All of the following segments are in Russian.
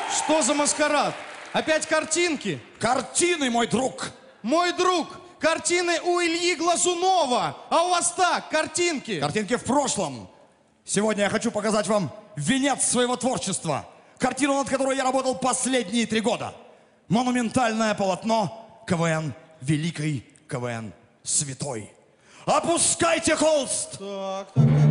Что за маскарад? Опять картинки? Картины, мой друг. Мой друг, картины у Ильи Глазунова. А у вас так, картинки. Картинки в прошлом. Сегодня я хочу показать вам венец своего творчества. Картину, над которой я работал последние 3 года. Монументальное полотно КВН Великой, КВН Святой. Опускайте холст! Так.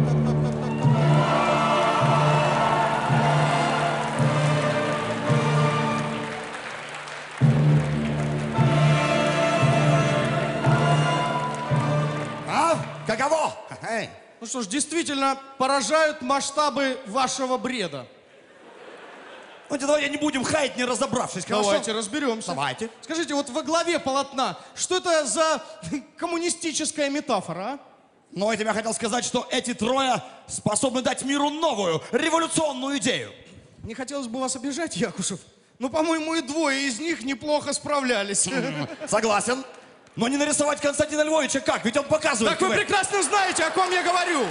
А? Каково? Ну что ж, действительно поражают масштабы вашего бреда. Ну, давайте не будем хаять, не разобравшись, хорошо? Давайте разберемся. Давайте. Скажите, вот во главе полотна, что это за коммунистическая метафора, а? Но этим я хотел сказать, что эти трое способны дать миру новую, революционную идею. Не хотелось бы вас обижать, Якушев, но, по-моему, и 2 из них неплохо справлялись. Согласен. Но не нарисовать Константина Львовича как? Ведь он показывает Так вы КВН. прекрасно знаете, о ком я говорю.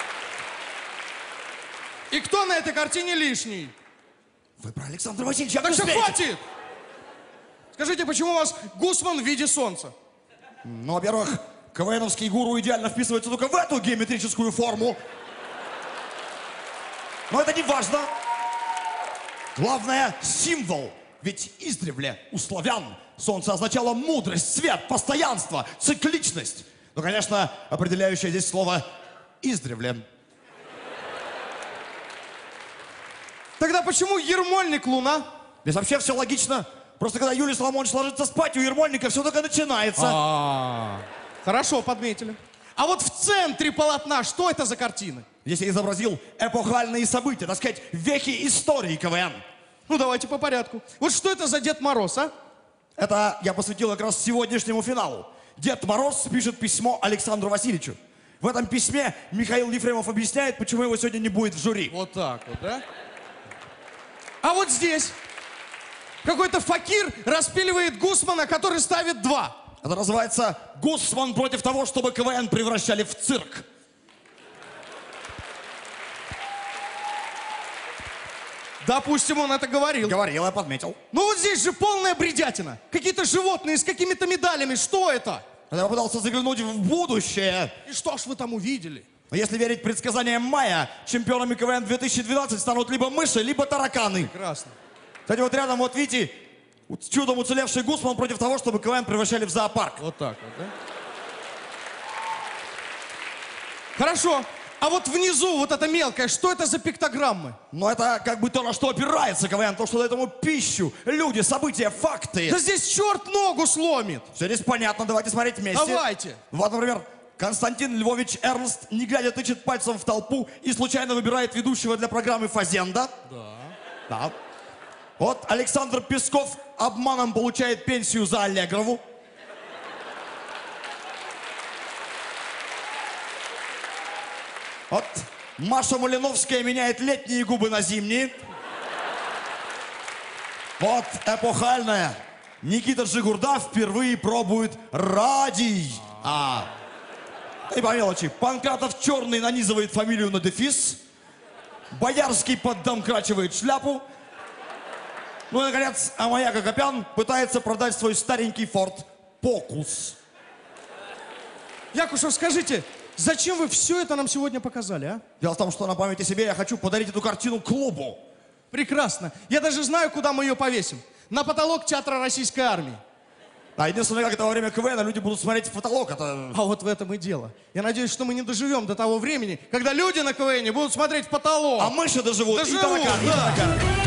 И кто на этой картине лишний? Вы про Александра Васильевича. Так что успеете? хватит! Скажите, почему у вас Гусман в виде солнца? Ну, во-первых, КВНовский гуру идеально вписывается только в эту геометрическую форму. Но это не важно. Главное — символ. Ведь издревле у славян солнце означало мудрость, свет, постоянство, цикличность. Ну, конечно, определяющее здесь слово «издревле». Тогда почему Ермольник луна? Здесь вообще все логично. Просто когда Юлий Соломонович ложится спать, у Ермольника все только начинается. Хорошо, подметили. А вот в центре полотна что это за картины? Здесь я изобразил эпохальные события, так сказать, вехи истории КВН. Ну, давайте по порядку. Вот что это за Дед Мороз, а? Это я посвятил как раз сегодняшнему финалу. Дед Мороз пишет письмо Александру Васильевичу. В этом письме Михаил Ефремов объясняет, почему его сегодня не будет в жюри. Вот так вот, да? А вот здесь какой-то факир распиливает Гусмана, который ставит 2. Это называется «Гусман против того, чтобы КВН превращали в цирк». Допустим, он это говорил. Говорил, я подметил. Ну вот здесь же полная бредятина. Какие-то животные с какими-то медалями. Что это? Я попытался заглянуть в будущее. И что ж вы там увидели? Но если верить предсказаниям Майя, чемпионами КВН 2012 станут либо мыши, либо тараканы. Прекрасно. Кстати, вот рядом, вот видите, чудом уцелевший Гусман против того, чтобы КВН превращали в зоопарк. Вот так вот, да? Хорошо. А вот внизу, вот это мелкое, что это за пиктограммы? Но это как бы то, на что опирается КВН, то, что дает ему пищу, люди, события, факты. Да здесь черт ногу сломит. Все здесь понятно, давайте смотреть вместе. Давайте. Вот, например, Константин Львович Эрнст, не глядя, тычет пальцем в толпу и случайно выбирает ведущего для программы «Фазенда». Да. Вот Александр Песков обманом получает пенсию за Аллегрову. Вот Маша Малиновская меняет летние губы на зимние. Вот эпохальная. Никита Джигурда впервые пробует радий. И по мелочи. Панкратов черный нанизывает фамилию на дефис. Боярский поддомкрачивает шляпу. Ну и, наконец, Амаяк Акопян пытается продать свой старенький форт Покус. Якушев, скажите, зачем вы все это нам сегодня показали, а? Дело в том, что на память о себе я хочу подарить эту картину клубу. Прекрасно. Я даже знаю, куда мы ее повесим. На потолок театра Российской армии. А единственное, как это во время КВН люди будут смотреть в потолок. Это... А вот в этом и дело. Я надеюсь, что мы не доживем до того времени, когда люди на КВН будут смотреть в потолок. А мыши доживут. Доживут, и тараканы, да. и тараканы.